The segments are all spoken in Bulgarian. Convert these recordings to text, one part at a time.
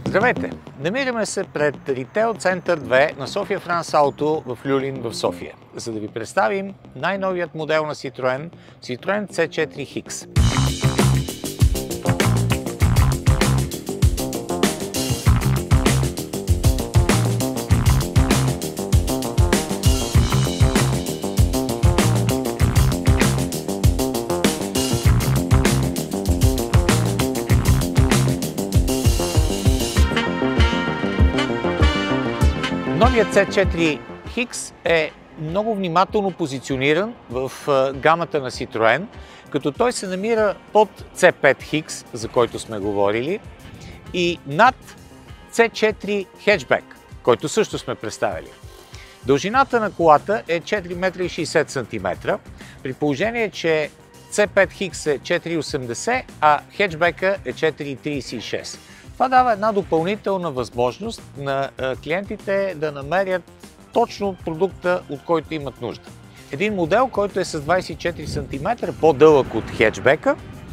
Здравейте! Намираме се пред Ритейл Център 2 на София Франс Ауто в Люлин в София, за да ви представим най-новият модел на Citroen C4 X. Новият C4 X е много внимателно позициониран в гамата на Citroen, като той се намира под C5 X, за който сме говорили, и над C4 Hatchback, който също сме представили. Дължината на колата е 4,60 м, при положение, че C5 X е 4,80 м, а хетчбека е 4,36 м. Това дава една допълнителна възможност на клиентите да намерят точно продукта, от който имат нужда. Един модел, който е с 24 см, по-дълъг от хетчбека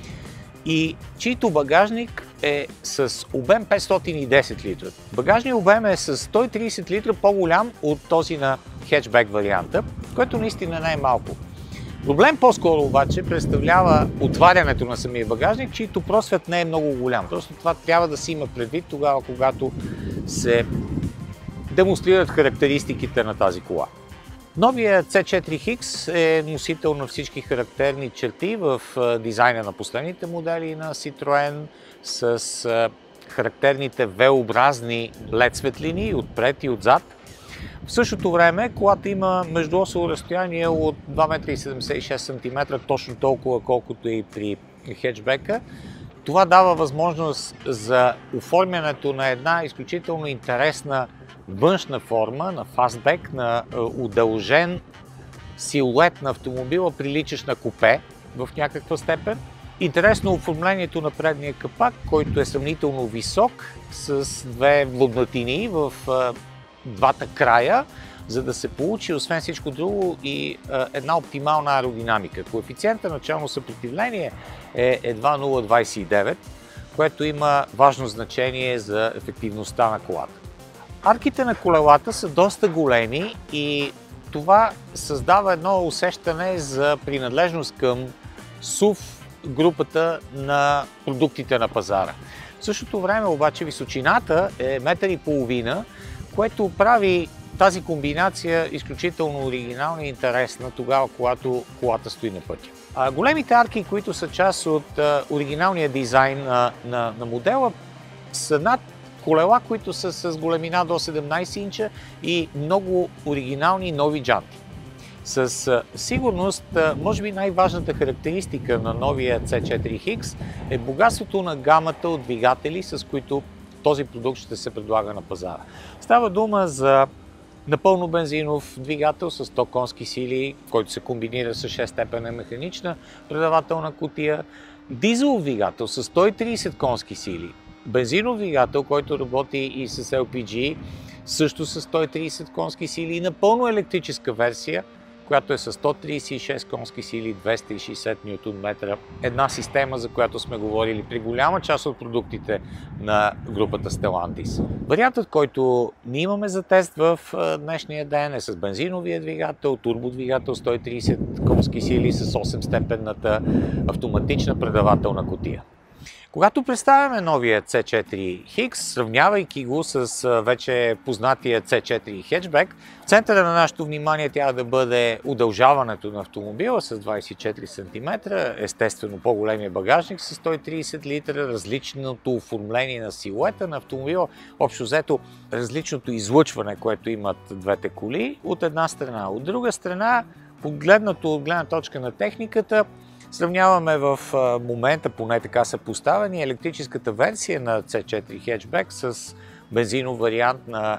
и чийто багажник е с обем 510 литра. Багажният обем е с 130 литра по-голям от този на хетчбек варианта, което наистина не е малко. Проблем по-скоро обаче представлява отварянето на самия багажник, чийто просвет не е много голям. Просто това трябва да се има предвид тогава, когато се демонстрират характеристиките на тази кола. Новия C4 X е носител на всички характерни черти в дизайна на последните модели на Citroen, с характерните V-образни LED светлини отпред и отзад. В същото време колата има междуосово разстояние от 2,76 м, точно толкова колкото и при хетчбека. Това дава възможност за оформянето на една изключително интересна външна форма на фастбек, на удължен силует на автомобила, приличащ на купе в някаква степен. Интересно оформлението на предния капак, който е сравнително висок, с две влоднатини в двата края, за да се получи, освен всичко друго, и една оптимална аеродинамика. Коефициентът на начално съпротивление е едва 0,29, което има важно значение за ефективността на колата. Арките на колелата са доста големи и това създава едно усещане за принадлежност към SUV групата на продуктите на пазара. В същото време обаче височината е 1,5 м, което прави тази комбинация изключително оригинална и интересна тогава, когато колата стои на пътя. Големите арки, които са част от оригиналния дизайн на модела, са над колела, които са с големина до 17 инча и много оригинални нови джанти. Със сигурност, може би най-важната характеристика на новия C4 X е богатството на гамата от двигатели, с които този продукт ще се предлага на пазара. Става дума за напълно бензинов двигател с 100 конски сили, който се комбинира с 6-степенна механична предавателна кутия, дизелов двигател с 130 конски сили, бензинов двигател, който работи и с LPG, също с 130 конски сили, и напълно електрическа версия, която е с 136 конски сили, 260 Нм. Една система, за която сме говорили при голяма част от продуктите на групата Stellantis. Вариантът, който ние имаме за тест в днешния ден, е с бензиновия двигател, турбодвигател, 130 конски сили с 8-степенната автоматична предавателна кутия. Когато представяме новия C4 X, сравнявайки го с вече познатия C4 Hatchback, в центъра на нашето внимание трябва да бъде удължаването на автомобила с 24 см, естествено по-големия багажник с 130 литра, различното оформление на силуета на автомобила, общо взето различното излъчване, което имат двете коли от една страна. От друга страна, погледнато от гледна точка на техниката, сравняваме в момента, поне така са поставени, електрическата версия на C4 Hatchback с бензинов вариант на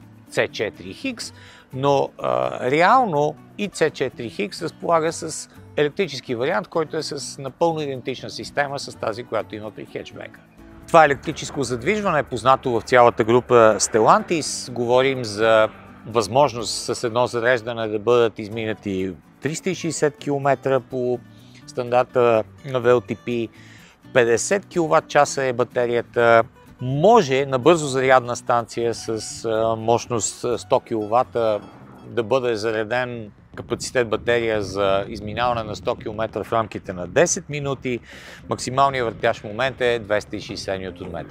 C4 X, но реално и C4 X разполага с електрически вариант, който е с напълно идентична система с тази, която има при хетчбека. Това електрическо задвижване е познато в цялата група Stellantis. Говорим за възможност с едно зареждане да бъдат изминати 360 км по стандарта на WLTP, 50 кВт-часа е батерията, Може на бързо зарядна станция с мощност 100 кВт да бъде зареден капацитет батерия за изминаване на 100 км в рамките на 10 минути. Максималният въртящ момент е 260 Нм.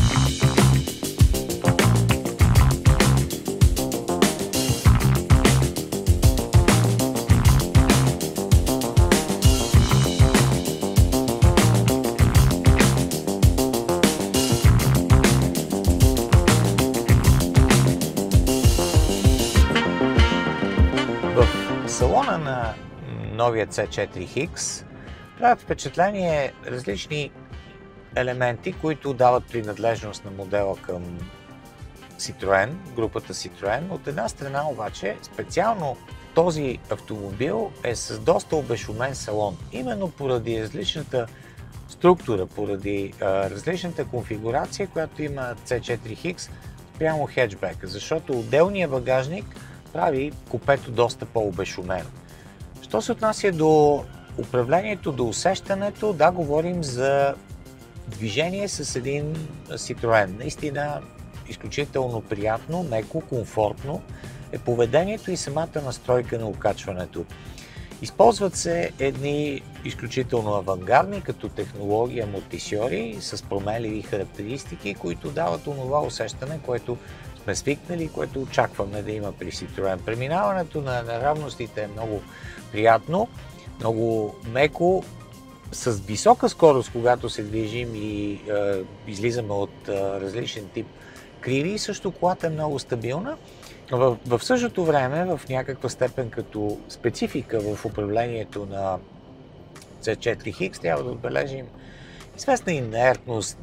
В салона на новия C4X правят впечатление различни елементи, които дават принадлежност на модела към Citroën, групата Citroën. От една страна обаче, специално този автомобил е с доста обешумен салон. Именно поради различната структура, поради различната конфигурация, която има C4X прямо хеджбека, защото отделният багажник прави купето доста по-обешумено. Що се отнася до управлението, до усещането, да, говорим за движение с един Citroën. Наистина изключително приятно, меко, комфортно е поведението и самата настройка на окачването. Използват се едни изключително авангардни като технология амортисьори с променливи характеристики, които дават онова усещане, което сме свикнали, което очакваме да има при Citroën. Преминаването на неравностите е много приятно, много меко, с висока скорост, когато се движим и излизаме от различен тип криви, също колата е много стабилна. В същото време, в някаква степен като специфика в управлението на C4X, трябва да отбележим известна инертност,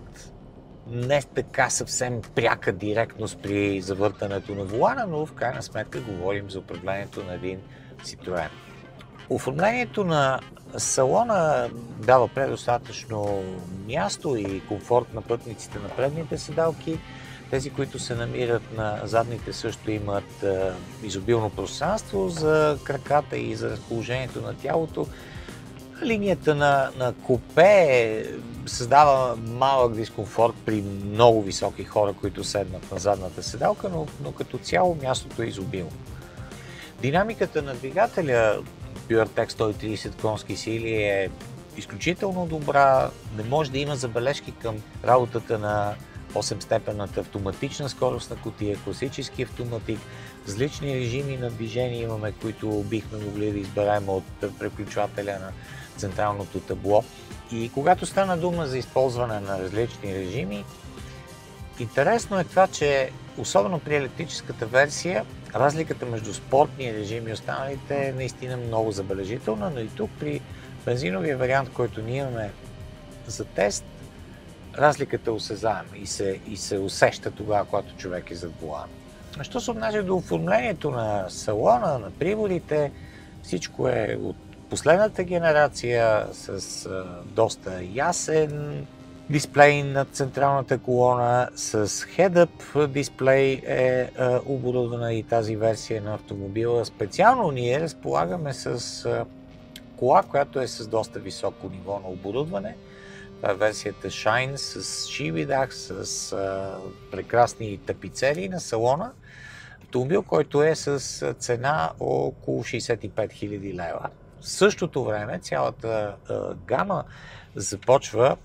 не така съвсем пряка директност при завъртането на волана, но в крайна сметка говорим за управлението на един Citroën. Оформлението на салона дава предостатъчно място и комфорт на пътниците на предните седалки. Тези, които се намират на задните, също имат изобилно пространство за краката и за разположението на тялото. Линията на купе създава малък дискомфорт при много високи хора, които седнат на задната седалка, но като цяло мястото е изобилно. Динамиката на двигателя PureTech 130 конски сили е изключително добра. Не може да има забележки към работата на 8-степенната автоматична скоростна кутия, класически автоматик. Различни режими на движение имаме, които бихме могли да изберем от преключвателя на централното табло. И когато стана дума за използване на различни режими, интересно е това, че особено при електрическата версия, разликата между спортния режим и останалите е наистина много забележителна, но и тук при бензиновия вариант, който ние имаме за тест, разликата е осезаема и се усеща тогава, когато човек е зад волана. Що се отнася до оформлението на салона, на приводите, всичко е от последната генерация с доста ясен дисплей на централната колона, с head-up дисплей е оборудвана и тази версия на автомобила. Специално ние разполагаме с кола, която е с доста високо ниво на оборудване. Това е версията Shine с шиви дах, с прекрасни тапицери на салона. Автомобил, който е с цена около 65 000 лева. В същото време цялата гама започва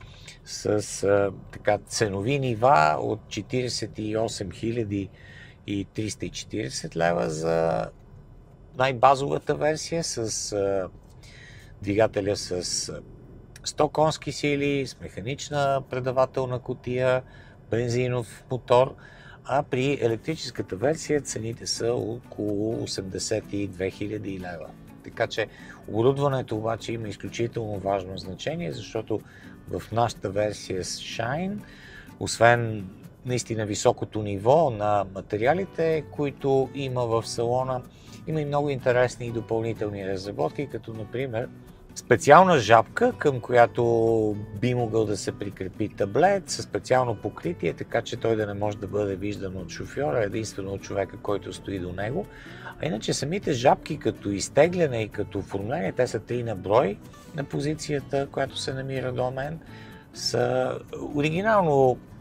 с ценови нива от 48 340 лева за най-базовата версия с двигателя с 100 конски сили, с механична предавателна кутия, бензинов мотор, а при електрическата версия цените са около 82 000 лева. Така че оборудването обаче има изключително важно значение, защото в нашата версия с Shine, освен наистина високото ниво на материалите, които има в салона, има и много интересни и допълнителни разработки, като например специална жабка, към която би могъл да се прикрепи таблет със специално покритие, така че той да не може да бъде виждан от шофьора, единствено от човека, който стои до него. А иначе самите жабки като изтегляне и като оформление, те са 3 на брой на позицията, която се намира до мен, са оригинално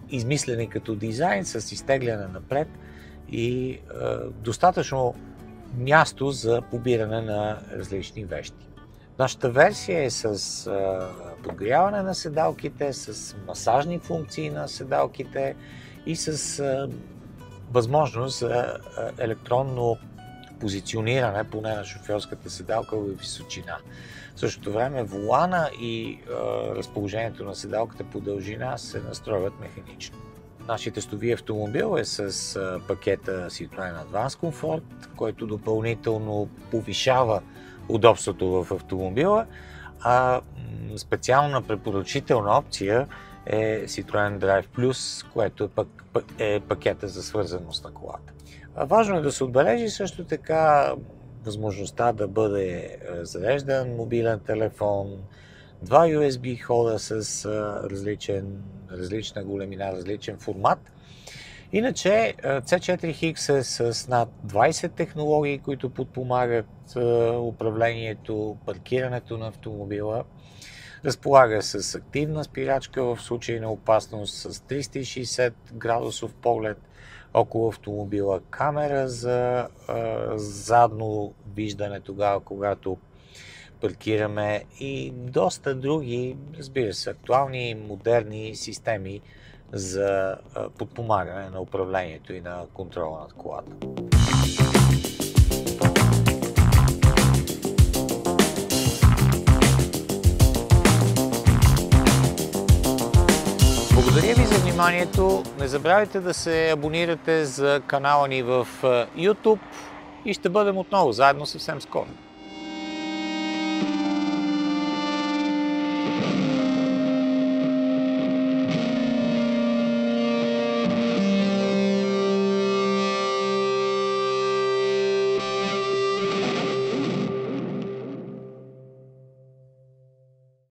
измислени като дизайн, с изтегляне напред и достатъчно място за побиране на различни вещи. Нашата версия е с подгряване на седалките, с масажни функции на седалките и с възможност за електронно позициониране, поне на шофьорската седалка, в височина. В същото време волана и разположението на седалката по дължина се настройват механично. Нашият тестови автомобил е с пакета Citroen Advance Comfort, който допълнително повишава удобството в автомобила, а специална препоръчителна опция е Citroen Drive Plus, което е пакета за свързаност на колата. Важно е да се отбележи също така възможността да бъде зареждан мобилен телефон, два USB хода с различна големина, различен формат. Иначе C4X е с над 20 технологии, които подпомагат управлението, паркирането на автомобила. Разполага с активна спирачка в случай на опасност, с 360 градусов поглед около автомобила, камера за задно виждане тогава, когато паркираме и доста други, разбира се, актуални и модерни системи за подпомагане на управлението и на контрола над колата. Благодаря ви за вниманието. Не забравяйте да се абонирате за канала ни в YouTube и ще бъдем отново заедно съвсем скоро.